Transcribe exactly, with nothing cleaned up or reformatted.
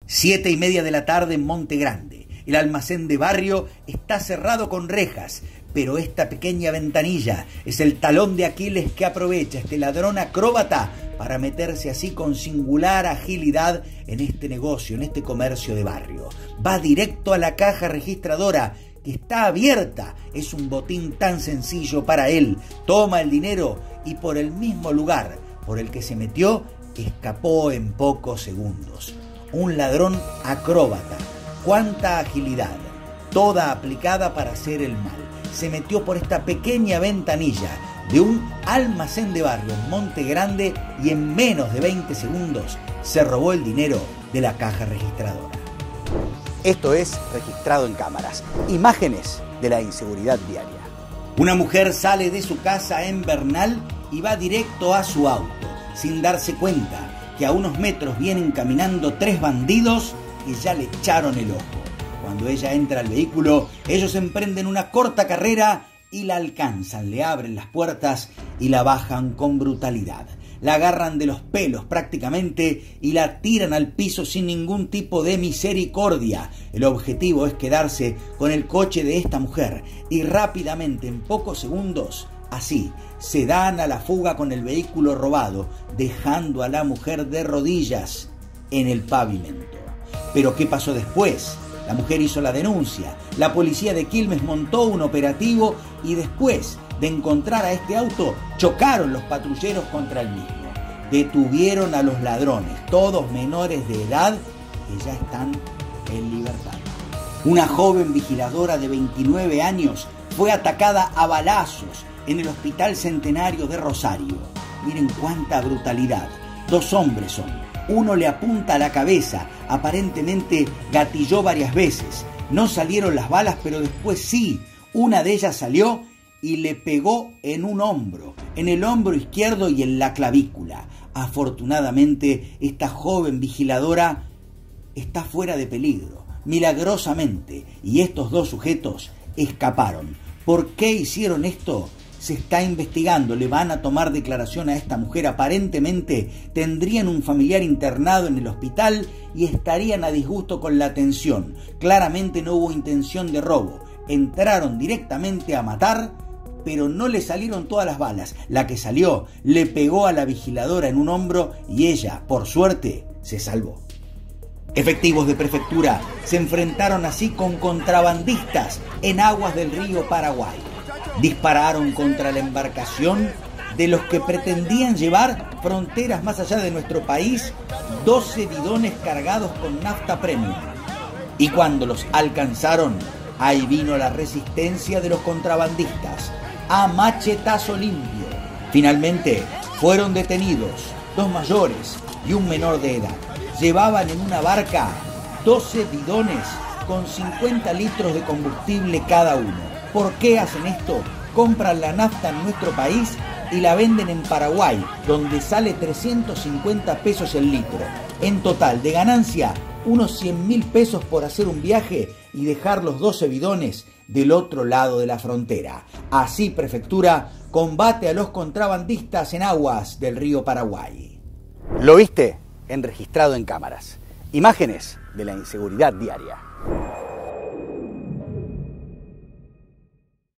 Siete y media de la tarde en Monte Grande. El almacén de barrio está cerrado con rejas, pero esta pequeña ventanilla es el talón de Aquiles que aprovecha este ladrón acróbata para meterse así con singular agilidad en este negocio, en este comercio de barrio. Va directo a la caja registradora, que está abierta. Es un botín tan sencillo para él. Toma el dinero y por el mismo lugar por el que se metió, escapó en pocos segundos. Un ladrón acróbata. ¡Cuánta agilidad! Toda aplicada para hacer el mal. Se metió por esta pequeña ventanilla de un almacén de barrio en Monte Grande y en menos de veinte segundos se robó el dinero de la caja registradora. Esto es Registrado en Cámaras. Imágenes de la inseguridad diaria. Una mujer sale de su casa en Bernal y va directo a su auto, sin darse cuenta que a unos metros vienen caminando tres bandidos y ya le echaron el ojo. Cuando ella entra al vehículo, ellos emprenden una corta carrera y la alcanzan, le abren las puertas y la bajan con brutalidad. La agarran de los pelos prácticamente y la tiran al piso sin ningún tipo de misericordia. El objetivo es quedarse con el coche de esta mujer y rápidamente, en pocos segundos, así, se dan a la fuga con el vehículo robado, dejando a la mujer de rodillas en el pavimento. ¿Pero qué pasó después? La mujer hizo la denuncia, la policía de Quilmes montó un operativo y después de encontrar a este auto, chocaron los patrulleros contra el mismo. Detuvieron a los ladrones, todos menores de edad, que ya están en libertad. Una joven vigiladora de veintinueve años fue atacada a balazos en el Hospital Centenario de Rosario. Miren cuánta brutalidad. Dos hombres son. Uno le apunta a la cabeza, aparentemente gatilló varias veces. No salieron las balas, pero después sí. Una de ellas salió y le pegó en un hombro, en el hombro izquierdo y en la clavícula. Afortunadamente, esta joven vigiladora está fuera de peligro, milagrosamente, y estos dos sujetos escaparon. ¿Por qué hicieron esto? Se está investigando, le van a tomar declaración a esta mujer. Aparentemente tendrían un familiar internado en el hospital y estarían a disgusto con la atención. Claramente no hubo intención de robo. Entraron directamente a matar, pero no le salieron todas las balas. La que salió le pegó a la vigiladora en un hombro y ella, por suerte, se salvó. Efectivos de prefectura se enfrentaron así con contrabandistas en aguas del río Paraguay. Dispararon contra la embarcación de los que pretendían llevar fronteras más allá de nuestro país doce bidones cargados con nafta premium. Y cuando los alcanzaron, ahí vino la resistencia de los contrabandistas, a machetazo limpio. Finalmente fueron detenidos dos mayores y un menor de edad. Llevaban en una barca doce bidones con cincuenta litros de combustible cada uno. ¿Por qué hacen esto? Compran la nafta en nuestro país y la venden en Paraguay, donde sale trescientos cincuenta pesos el litro. En total, de ganancia, unos cien mil pesos por hacer un viaje y dejar los doce bidones del otro lado de la frontera. Así, prefectura combate a los contrabandistas en aguas del río Paraguay. ¿Lo viste? En Registrado en Cámaras. Imágenes de la inseguridad diaria.